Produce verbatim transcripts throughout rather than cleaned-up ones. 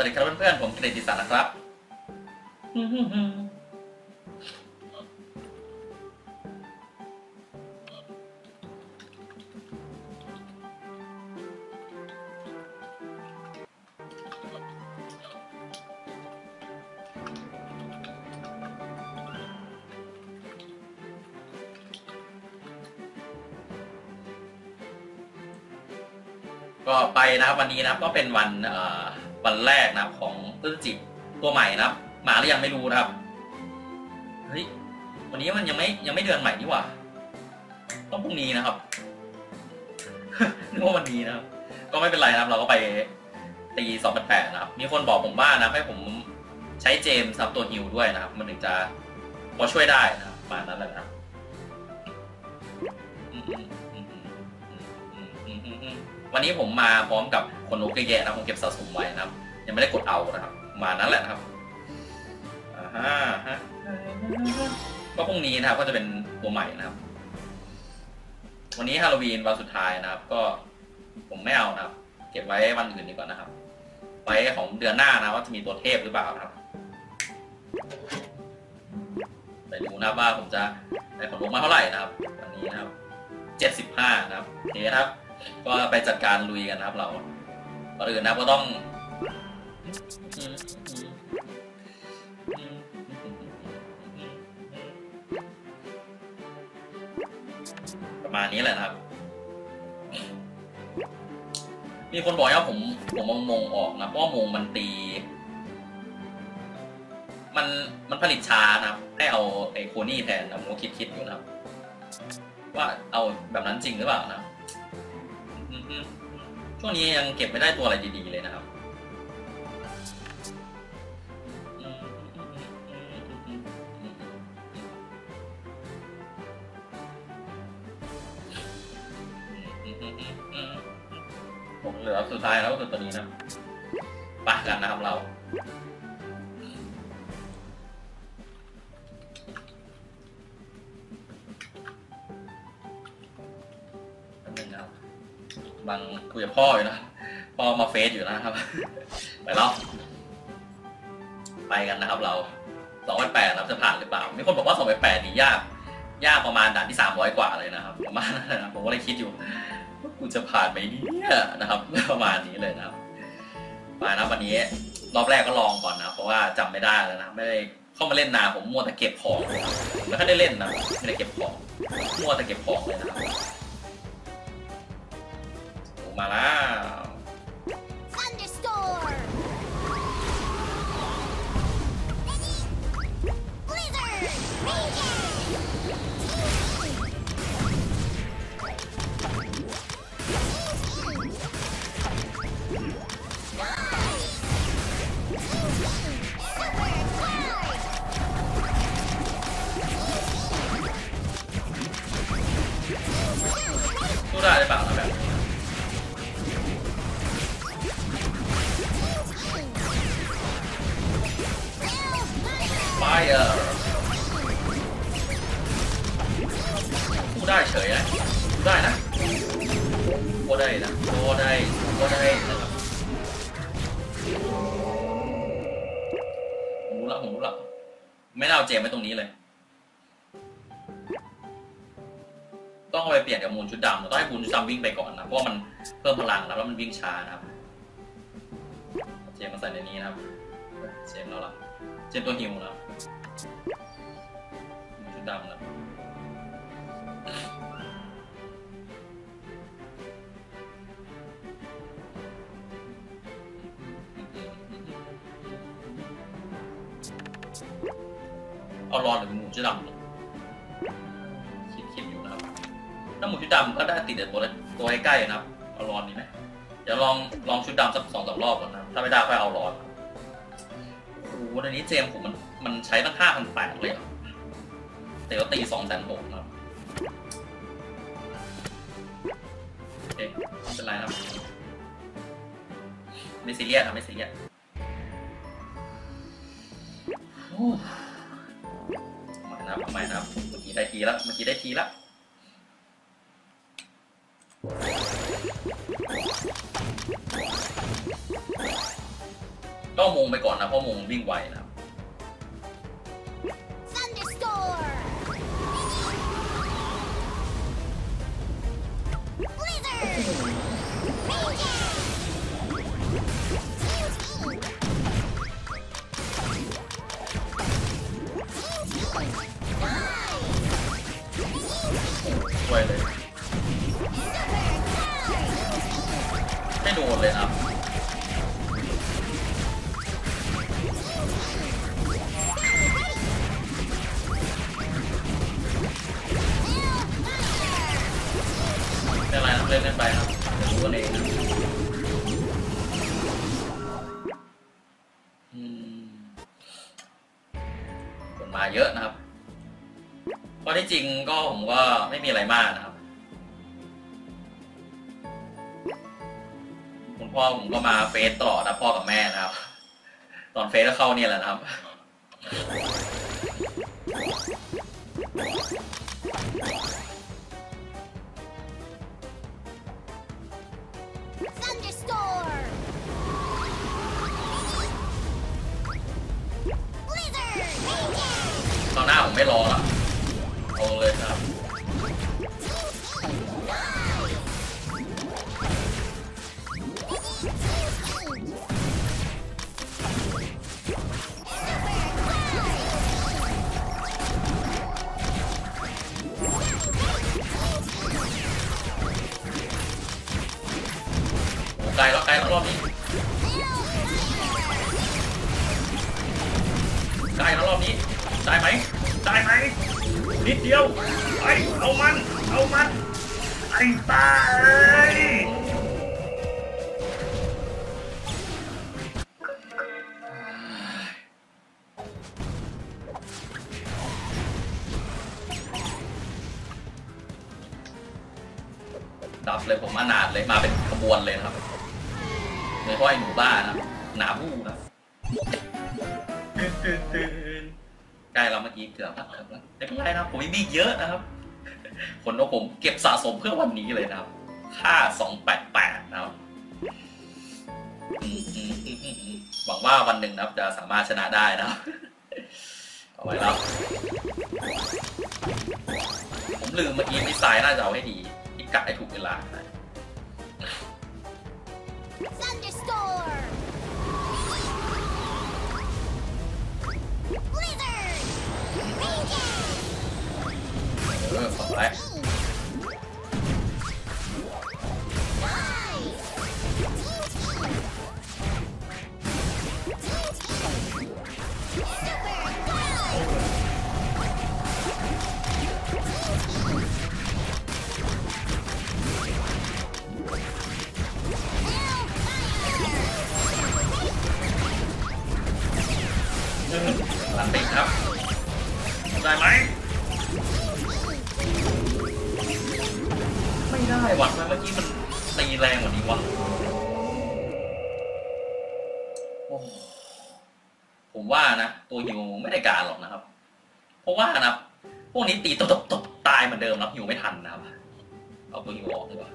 วัสดีครับเพื่อนๆผมเกรดิศักดิ์นะครับก็ไปนะครับวันนี้นะครับก็เป็นวันวันแรกนะครับของพฤศจิกตัวใหม่นะครับมาหรือยังไม่รู้นะครับเฮ้ยวันนี้มันยังไม่ยังไม่เดือนใหม่นี่หว่าต้องพรุ่งนี้นะครับนึกว่าวันนี้นะครับก็ไม่เป็นไรนะครับเราก็ไปตีสองพันแปดนะครับมีคนบอกผมว่านะให้ผมใช้เจมส์ซับตัวฮิลด้วยนะครับมันถึงจะพอช่วยได้นะครับประมาณนั้นแหละครับวันนี้ผมมาพร้อมกับคนโอเคแย่นะผมเก็บสะสมไว้นะครับยังไม่ได้กดเอานะครับมานั้นแหละนะครับอ่าฮะก็พรุ่งนี้นะครับก็จะเป็นตัวใหม่นะครับวันนี้ฮาโลวีนวันสุดท้ายนะครับก็ผมไม่เอานะครับเก็บไว้วันอื่นดีกว่านะครับไว้ของเดือนหน้านะว่าจะมีตัวเทพหรือเปล่านะครับไปดูนะว่าผมจะได้ผลลงมาเท่าไหร่นะครับวันนี้นะครับเจ็ดสิบห้านะครับโอเคครับก็ไปจัดการลุยกันนะครับเราก่อนอื่นนะก็ต้องประมาณนี้แหละนะครับมีคนบอกว่าผมผมมองมงออกนะเพราะว่ามงมันตีมันมันผลิตช้านะครับให้เอาไอ้โคนี่แทนนะผมก็คิดคิดอยู่นะครับว่าเอาแบบนั้นจริงหรือเปล่านะช่วงนี้ยังเก็บไม่ได้ตัวอะไรดีๆเลยนะครับผมเหลือสุดท้ายแล้วก็คือตัวนี้นะปะกันนะครับเราบางคุยกับพ่ออยู่นะพ่อมาเฟซอยู่นะครับไปแล้วไปกันนะครับเราสองพันแปดเราจะผ่านหรือเปล่ามีคนบอกว่าสองพันแปดนี่ยากยากประมาณด่านที่สามร้อยกว่าเลยนะครับประมาณนั้นนะผมก็เลยคิดอยู่กูจะผ่านไหมเนี่ยนะครับประมาณนี้เลยนะครับมานะวันนี้รอบแรกก็ลองก่อนนะเพราะว่าจำไม่ได้แล้วนะไม่ได้เข้ามาเล่นนานผมมัวแต่เก็บของไม่ค่อยได้เล่นนะไม่ได้เก็บของมัวแต่เก็บของเลยนะครับมาแล้วสู้ได้หรือเปล่านะแบบไฟเออร์สู้ได้เฉยนะสู้ได้นะโคได้นะโคได้โคได้นะครับผมรู้ละผมรู้ละไม่น่าเอาเจมไว้ตรงนี้เลยต้องเอาไปเปลี่ยนกับมูลชุดดำต้องให้มูลชุดดำวิ่งไปก่อนนะเพราะมันเพิ่มพลังนะแล้วมันวิ่งช้านะครับเจมมาใส่ในนี้นะครับเจมแล้วล่ะเจมตัวฮิวนะมูลชุดดำนะเอารอนหรือมูลชุดดำถ้าหมูชุดดำก็ได้ติดแต่ตัวตัวใกล้ๆนะครับเอาร้อนนี้ไหมเดี๋ยวลองลองชุดดำสักสองสามรอบก่อนนะถ้าไม่ได้ค่อยเอาร้อนโอ้โหวันนี้เจมผมมันมันใช้ตั้งห้าพันแปดเลยแต่ก็ตีสองแสนหกนะครับโอเคไม่เป็นไรครับไม่ซีเรียสครับไม่ซีเรียสมานะครับทำไมนะครับเมื่อกี้ได้ทีแล้วเมื่อกี้ได้ทีแล้ว โก็มงไปก่อนนะเพราะมงวิ่งไวนะครับช่วยเลยไม่โดนเลยครับเป็นไรนะเล่นเล่นไปครับจะรู้กันเองนะคนมาเยอะนะครับเพราะที่จริงก็ผมก็ไม่มีอะไรมากนะครับคุณพ่อผมก็มาเฟซตลอดนะพ่อกับแม่นะครับตอนเฟซก็เข้าเนี่ยแหละนะครับตอนหน้าผมไม่รอละเอาเลยครับไกลแล้วไกลแล้วรอบนี้ไกลแล้วรอบนี้ได้ไหมได้ไหมนิดเดียวไปเอามันเอามันไอ้ตายดับเลยผมอนาถเลยมาเป็นขบวนเลยนะครับโดยเฉพาะไอ้หนูบ้านะหนาบู้นะใกล้เราเมื่อกี้เกือบแล้วครับไม่เป็นไรนะผมมีเยอะนะครับคนของผมเก็บสะสมเพื่อวันนี้เลยนะครับค่าสองแปดแปดนะครับหวังว่าวันหนึ่งนะครับจะสามารถชนะได้นะครับเอาไว้แล้วผมลืมเมื่อกี้ดีไซน์น่าจะเอาให้ดีที่กะให้ถูกเวลานะเออสองแล้วลันติครับได้ไหมไม่ได้หวังว่าเมื่อกี้มันตีแรงกว่านี้วะผมว่านะตัวฮิวไม่ได้การหรอกนะครับเพราะว่านะพวกนี้ตีตบตบตายเหมือนเดิมนะฮิวไม่ทันนะครับเอาตัวฮิวออกดีกว่า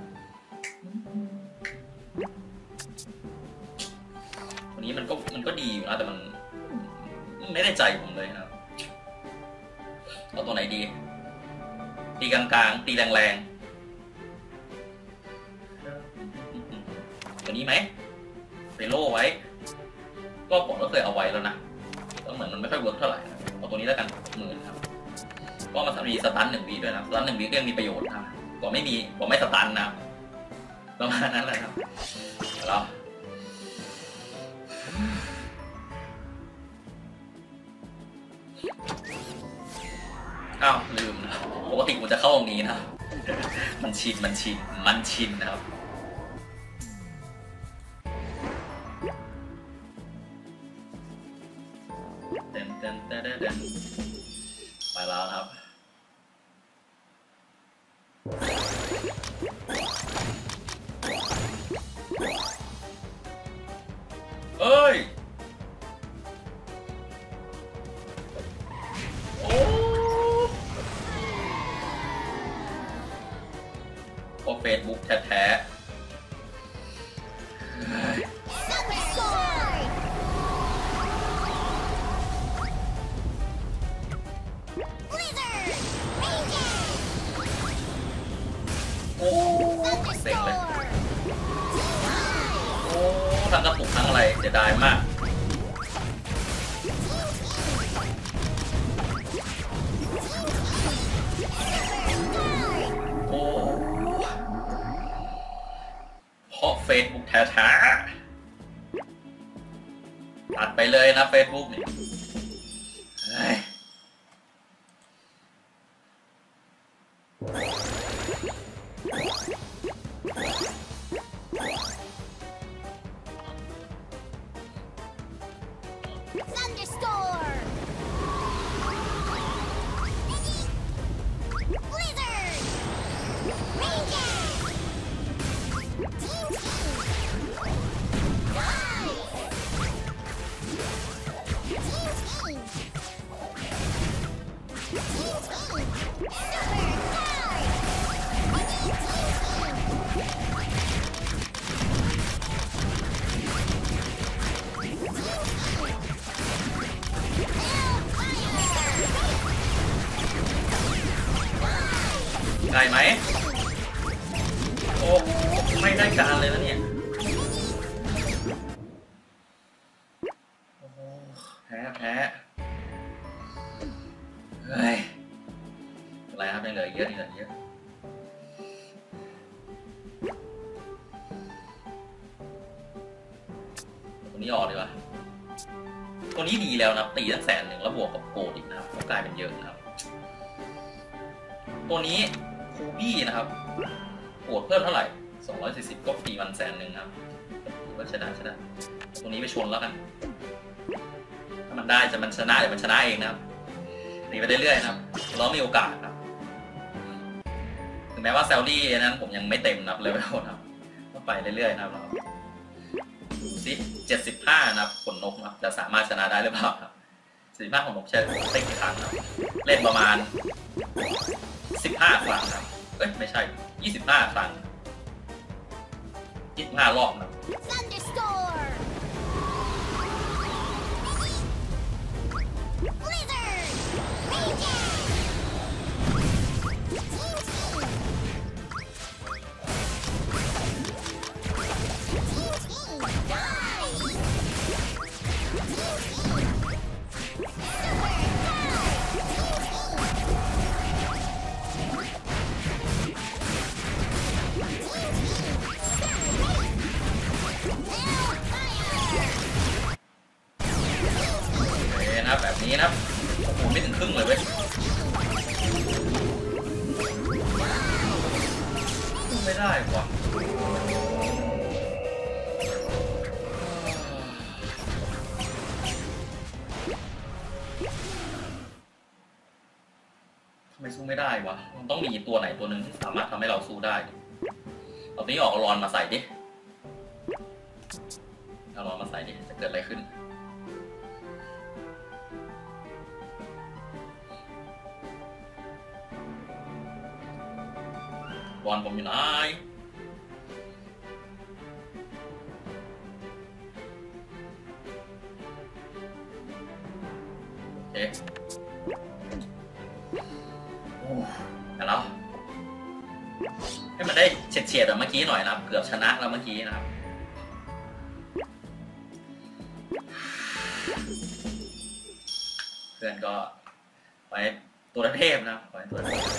วันนี้มันก็มันก็ดีอยู่นะแต่มันไม่ได้ใจผมเลยนะครับเอาตัวไหนดีตีกลางๆตีแรงๆตัวนี้ไหมไปโล่ไว้ก็ผมก็เคยเอาไว้แล้วนะก็เหมือนมันไม่ค่อยเวิร์กเท่าไหร่เอาตัวนี้แล้วกันหมื่นครับก็มามีสตันหนึ่งวีด้วยนะสตันหนึ่งวีก็ยังมีประโยชน์นะก็ไม่มีผมไม่สตันนะประมาณนั้นแหละครับแล้วอ้าวลืมนะปกติผมจะเข้าตรงนี้นะมันชินมันชินมันชินนะครับเต้นเต้นเต้นเต้นไปแล้วครับเอ้ยโอ้ก็เฟซบุ๊กแท้ๆทั้งอะไรเสียดายมากโอ้เพราะเฟซบุ๊กแท้ๆตัดไปเลยนะเฟซบุ๊กนี่ได้ไหมโอ้ไม่ได้การเลยนะเนี่ยโอ้แพ้แพ้เฮ้ยอะไรครับยังเหลือเยอะนี่เหลือเยอะตัวนี้ออกดีกว่าตัวนี้ดีแล้วนะตีตั้งแสนหนึ่งแล้วบวกกับโกดอีกนะครับก็กลายเป็นเยอะนะครับตัวนี้คูบี้นะครับโกดเพิ่มเท่าไหร่สองร้อยสี่สิบก็ตีมันแสนหนึ่งครับถือว่าชนะชนะตัวนี้ไปชนแล้วกันถ้ามันได้จะมันชนะเดี๋ยวมันชนะเองนะครับตีไปเรื่อยๆนะครับเรามีโอกาสครับถึงแม้ว่าแซลลี่นั้นผมยังไม่เต็มนับเลเวลนะครับก็ไปเรื่อยๆนะครับดูสิเจ็ดสิบห้านะครับขนนกนะครับจะสามารถชนะได้หรือเปล่าครับเจ็ดสิบห้าขนนกใช้เล่นกี่ครั้งครับเล่นประมาณสิบห้าครั้งครับเอ้ยไม่ใช่ยี่สิบห้าครั้งยี่สิบห้ารอบนะแบบนี้นะโอ้โหไม่ถึงครึ่งเลยเว้ยไม่ได้ว่ะทำไมสู้ไม่ได้วะมันต้องมีตัวไหนตัวหนึ่งที่สามารถทำให้เราสู้ได้เอาตัวนี้ออกรอนมาใส่ดิเอารอนมาใส่ดิจะเกิดอะไรขึ้นบอลผมอยู่ไหนโอเคโอ้แล้วให้มันได้เฉียดๆแบบเมื่อกี้หน่อยนะครับเกือบชนะแล้วเมื่อกี้นะครับเพื่อนก็ไปตัวเทพนะครับไปตัวเทพ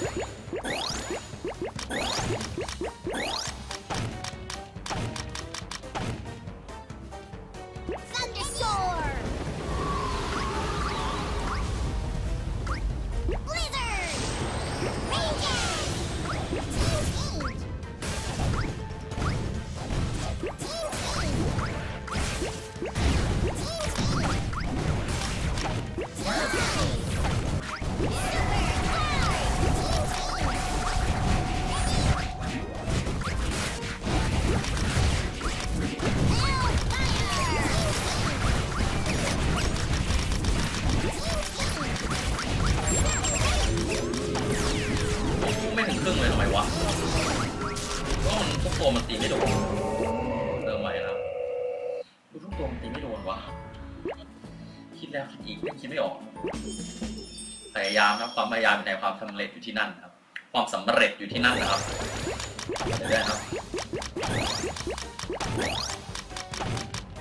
ครึ่งเลยทำไมวะก็มันทุกตัวมันตีไม่โดนเริ่มใหม่แล้วทุกตัวมันตีไม่โดนวะคิดแล้วคิดอีกคิดไม่ออกพยายามนะความพยายามในความสำเร็จอยู่ที่นั่นครับความสำเร็จอยู่ที่นั่นนะครับเดี๋ยวได้ครับ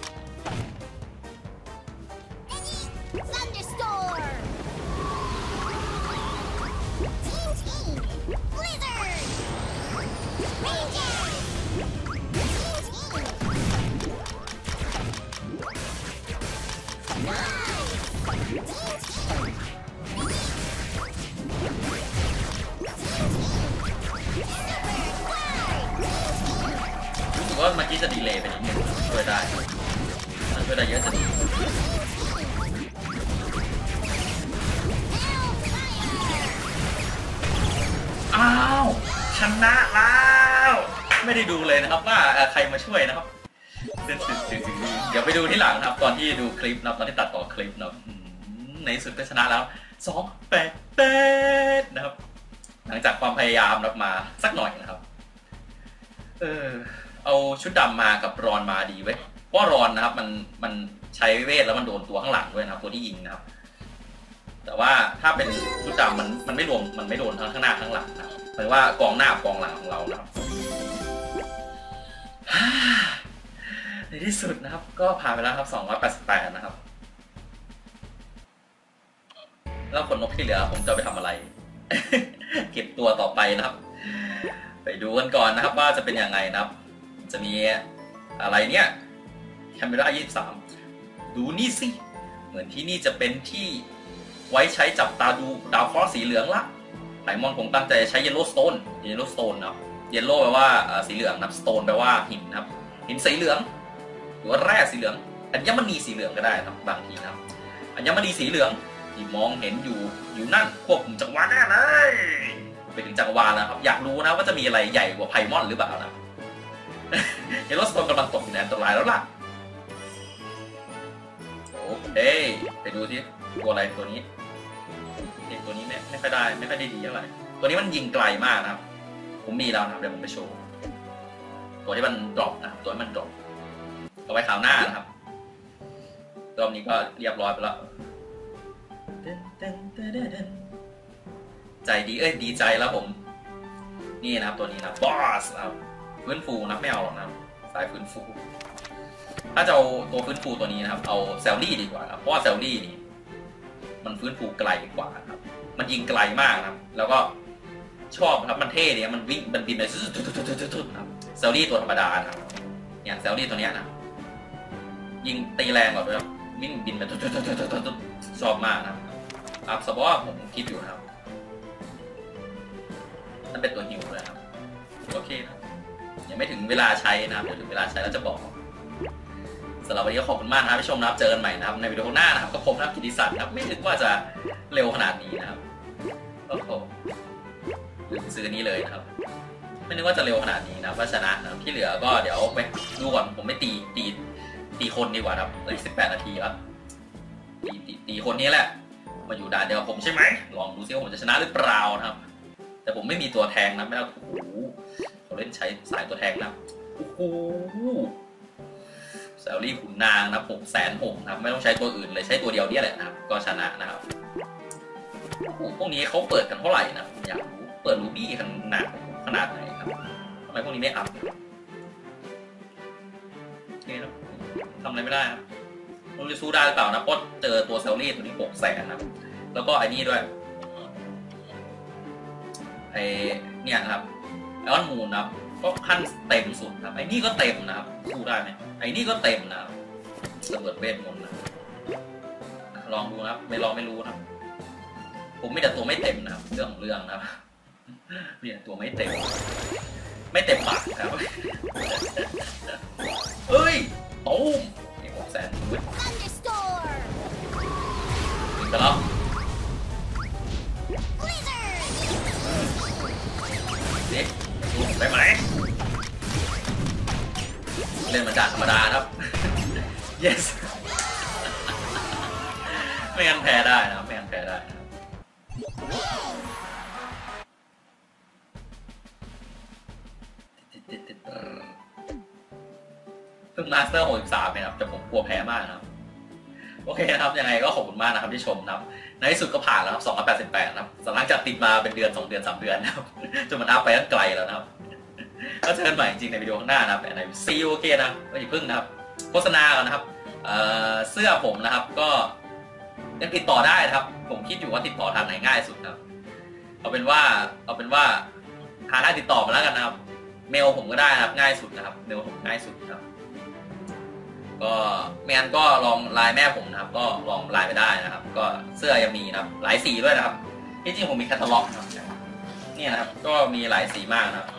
รู้สึกว่าเมื่อกี้จะดีเลย์ไปนิดนึงช่วยได้ช่วยได้เยอะจะดีอ้าวชนะแล้วไม่ได้ดูเลยนะครับว่าใครมาช่วยนะครับเดี๋ยวไปดูที่หลังนะครับตอนที่ดูคลิปนะตอนที่ตัดต่อคลิปนะในสุดก็ชนะแล้วสองแปดแปดนะครับหลังจากความพยายามรับมาสักหน่อยนะครับเออเอาชุดดำมากับรอนมาดีเว้ยเพราะรอนนะครับมันมันใช้เวทแล้วมันโดนตัวข้างหลังด้วยนะครับตัวที่ยิงนะครับแต่ว่าถ้าเป็นชุดดำมันมันไม่รวมมันไม่โดนทั้งข้างหน้าข้างหลังนะหมายว่ากองหน้ากองหลังของเรานะครับในที่สุดนะครับก็ผ่านไปแล้วครับสองร้อยแปดสิบแปดนะครับแล้วขนนกที่เหลือผมจะไปทำอะไร เก็บตัวต่อไปนะครับไปดูกันก่อนนะครับว่าจะเป็นยังไงนะครับจะมีอะไรเนี่ยแคมเมรายี่สิบสามดูนี่สิเหมือนที่นี่จะเป็นที่ไว้ใช้จับตาดูดาวเคราะห์สีเหลืองละไลมอนคงตั้งใจใช้เยลโล่สโตนเยลโล่สโตนนะครับเยลโล่แปลว่าสีเหลืองนะครับสโตนแปลว่าหินนะครับหินสีเหลืองหรือว่าแร่สีเหลืองอัญมณีสีเหลืองก็ได้นะครับบางทีนะครับอัญมณีสีเหลืองที่มองเห็นอยู่อยู่นั่นควบคุมจักรวาลแน่เลยไปถึงจักรวาลแล้วครับอยากรู้นะว่าจะมีอะไรใหญ่กว่าไพมอนหรือเปล่านะ เยลโล่สโตนกำลังตกอยู่ในอันตรายแล้วล่ะโอเคไปดูที่ตัวอะไรตัวนี้ตัวนี้เนี่ยไม่ค่อยได้ไม่ค่อยได้ดีเท่าไหร่ตัวนี้มันยิงไกลมากนะครับผมมีแล้วนะครับเดี๋ยวผมไปโชว์ตัวที่มันดรอปนะตัวที่มันดรอปเอาไว้คราวหน้านะครับรอบนี้ก็เรียบร้อยไปแล้วใจดีเอ้ยดีใจแล้วผมนี่นะครับตัวนี้นะบอสครับฟื้นฟูนะไม่เอาหรอกนะสายฟื้นฟูถ้าจะเอาตัวฟื้นฟูตัวนี้นะครับเอาเซลลี่ดีกว่าครับเพราะว่าเซลลี่นี่มันฟื้นฟูไกลกว่าครับมันยิงไกลมากนะครับแล้วก็ชอบครับมันเท่เนี่ยมันวิ่งมันบินไปทุดๆครับเซลลี่ตัวธรรมดาครับเนี่ยเซลลี่ตัวเนี้ยนะยิงตีแรงกว่าด้วยวิ่งบินไปทุดๆๆชอบมากนะครับอัพสปอร์ตผมคิดอยู่นะครับนั่นเป็นตัวฮิวเลยครับโอเคครับยังไม่ถึงเวลาใช้นะครับเดี๋ยวถึงเวลาใช้แล้วจะบอกสำหรับวันนี้ก็ขอบคุณมากนะครับที่ชมนะครับเจอกันใหม่นะครับในวิดีโอหน้านะครับก็พบนะครับกิติศักดิ์ครับไม่นึกว่าจะเร็วขนาดนี้นะครับโอ้โหลืมซื้อนี้เลยนะครับไม่นึกว่าจะเร็วขนาดนี้นะว่าชนะนะครับที่เหลือก็เดี๋ยวไปดูก่อนผมไม่ตีตีตีคนดีกว่าครับอีกสิบแปดนาทีครับตีตีตีคนนี้แหละมาอยู่ด่านเดียวกับผมใช่ไหมลองดูซิว่าผมจะชนะหรือเปล่านะครับแต่ผมไม่มีตัวแทงนะไม่ต้องโอ้โหเขาเล่นใช้สายตัวแทงนะโอ้โหแซลลี่ขุนนางนะหกแสนหกนะครับไม่ต้องใช้ตัวอื่นเลยใช้ตัวเดียวเนี่ยแหละนะครับก็ชนะนะครับพวกนี้เขาเปิดกันเท่าไหร่นะผมอยากรู้เปิดรูบี้ขนาดขนาดไหนครับทำไมพวกนี้ไม่อัพโอเคนะทำอะไรไม่ได้ครับเราจะสู้ได้หรือเปล่านะเพราะเจอตัวแซลลี่ตัวนี้หกแสนนะแล้วก็ไอ้นี่ด้วยไอ้เนี่ยครับไอออนมูนนะครับก็ขั้นเต็มสุดครับไอ้นี่ก็เต็มนะครับสู้ได้ไหมไอ้นี่ก็เต็มนะครับระเบิดเวทมนต์นะลองดูนะครับไม่ลองไม่รู้นะผมไม่แต่ตัวไม่เต็มนะครับเรื่องของเรื่องนะครับเนี่ยตัวไม่เต็มไม่เต็มปากครับเฮ้ยตูมไอ้หกแสนถึงกันแล้วเด็กดูได้ไหมเล่นมาจากธรรมดาครับ yes ไม่งั้นแพ้ได้นะไม่งั้นแพ้ได้นะเพิ่งมาสเตอร์หกสิบสามนะครับแต่ผมกลัวแพ้มากนะครับโอเคนะครับยังไงก็ขอบคุณมากนะครับที่ชมนะครับในที่สุดก็ผ่านแล้วครับสองร้อยแปดสิบแปดนะครับหลังจากติดมาเป็นเดือนสองเดือนสามเดือนนะครับจนมันอัพไปตั้งไกลแล้วนะครับก็เจอกันใหม่จริงในวิดีโอข้างหน้านะครับในซีโอเคนะก็อย่าพึ่งนะครับโฆษณากันนะครับเสื้อผมนะครับก็ยังติดต่อได้นะครับผมคิดอยู่ว่าติดต่อทางไหนง่ายสุดครับเอาเป็นว่าเอาเป็นว่าหาทางติดต่อมาแล้วกันนะครับเมลผมก็ได้นะครับง่ายสุดนะครับเมลผมง่ายสุดครับก็ไม่งั้นก็ลองไลน์แม่ผมนะครับก็ลองไลน์ไปได้นะครับก็เสื้อยังมีนะครับหลายสีด้วยนะครับที่จริงผมมีแคตตาล็อกนะครับเนี่ยนะครับก็มีหลายสีมากนะครับ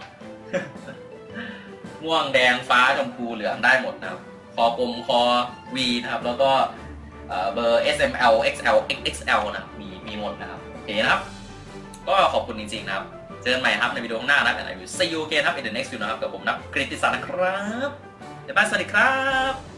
ม่วงแดงฟ้าชมพูเหลืองได้หมดนะครับคอกลมคอ V นะครับแล้วก็เบอร์ เอส เอ็ม แอล เอ็กซ์ แอล เอ็กซ์ แอล นะครับมีมีหมดนะครับโอเคนะครับก็ขอบคุณจริงๆนะครับเจอกันใหม่ครับในวิดีโอข้างหน้านะครับ and I will see you again ครับ in the next video นะครับกับผมนะกฤติศักดิ์นะครับบ๊ายบายสวัสดีครับ